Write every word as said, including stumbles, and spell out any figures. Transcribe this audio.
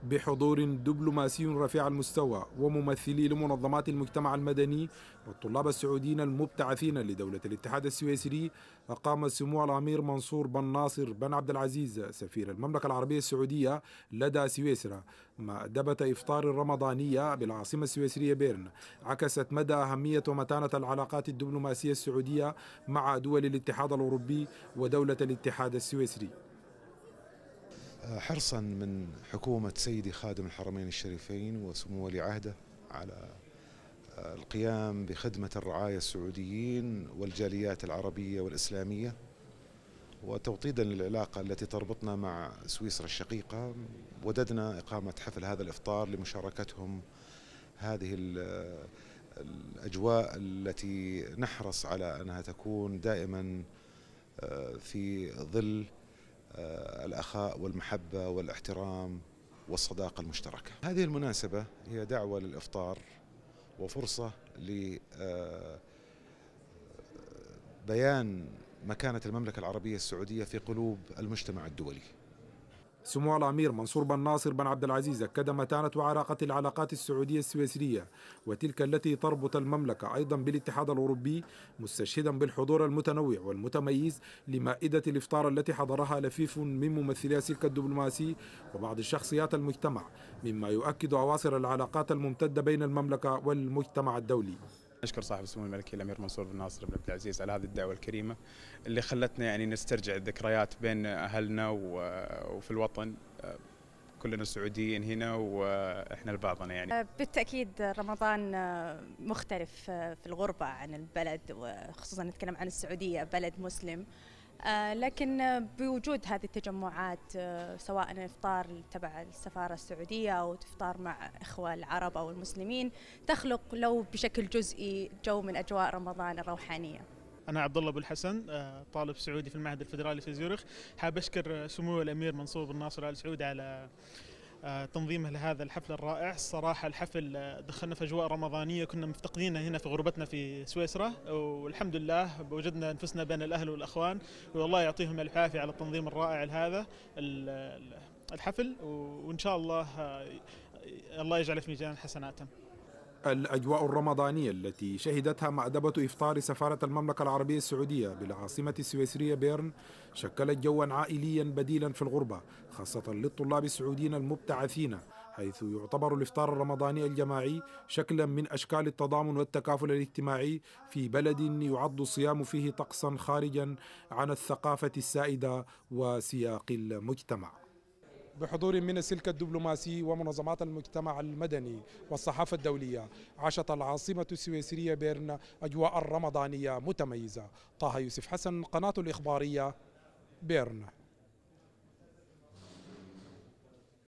بحضور دبلوماسي رفيع المستوى وممثلي لمنظمات المجتمع المدني والطلاب السعوديين المبتعثين لدولة الاتحاد السويسري، أقام سمو الأمير منصور بن ناصر بن عبد العزيز سفير المملكة العربية السعودية لدى سويسرا مأدبة إفطار رمضانية بالعاصمة السويسرية بيرن عكست مدى أهمية ومتانة العلاقات الدبلوماسية السعودية مع دول الاتحاد الأوروبي ودولة الاتحاد السويسري. حرصا من حكومة سيدي خادم الحرمين الشريفين وسمو ولي عهده على القيام بخدمة الرعايا السعوديين والجاليات العربية والإسلامية وتوطيدا للعلاقة التي تربطنا مع سويسرا الشقيقة، وددنا إقامة حفل هذا الإفطار لمشاركتهم هذه الأجواء التي نحرص على أنها تكون دائما في ظل الأخاء والمحبة والاحترام والصداقة المشتركة. هذه المناسبة هي دعوة للإفطار وفرصة لبيان مكانة المملكة العربية السعودية في قلوب المجتمع الدولي. سمو الأمير منصور بن ناصر بن عبد العزيز أكد متانة وعراقة العلاقات السعودية السويسرية وتلك التي تربط المملكة أيضا بالاتحاد الأوروبي، مستشهدا بالحضور المتنوع والمتميز لمائدة الإفطار التي حضرها لفيف من ممثلي السلك الدبلوماسي وبعض الشخصيات المجتمع، مما يؤكد أواصر العلاقات الممتدة بين المملكة والمجتمع الدولي. نشكر صاحب السمو الملكي الامير منصور بن ناصر بن عبد العزيز على هذه الدعوه الكريمه اللي خلتنا يعني نسترجع الذكريات بين اهلنا وفي الوطن، كلنا سعوديين هنا واحنا لبعضنا. يعني بالتاكيد رمضان مختلف في الغربه عن البلد، وخصوصا نتكلم عن السعوديه بلد مسلم، لكن بوجود هذه التجمعات سواء الافطار تبع السفاره السعوديه او افطار مع اخوه العرب او المسلمين تخلق لو بشكل جزئي جو من اجواء رمضان الروحانيه. أنا عبد الله أبو الحسن، طالب سعودي في المعهد الفيدرالي في زيورخ. حاب أشكر سمو الأمير منصور بن ناصر آل سعود على تنظيمه لهذا الحفل الرائع. الصراحة الحفل دخلنا في أجواء رمضانية كنا مفتقدينها هنا في غربتنا في سويسرا، والحمد لله وجدنا أنفسنا بين الأهل والأخوان، والله يعطيهم العافية على التنظيم الرائع لهذا الحفل، وإن شاء الله الله يجعل في ميزان حسناتهم. الأجواء الرمضانية التي شهدتها مأدبة إفطار سفارة المملكة العربية السعودية بالعاصمة السويسرية بيرن شكلت جوا عائليا بديلا في الغربة، خاصة للطلاب السعوديين المبتعثين، حيث يعتبر الإفطار الرمضاني الجماعي شكلا من أشكال التضامن والتكافل الاجتماعي في بلد يعد الصيام فيه طقسا خارجا عن الثقافة السائدة وسياق المجتمع. بحضور من السلك الدبلوماسي ومنظمات المجتمع المدني والصحافة الدولية، عاشت العاصمة السويسرية بيرن أجواء رمضانية متميزة. طه يوسف حسن، قناة الإخبارية، بيرن.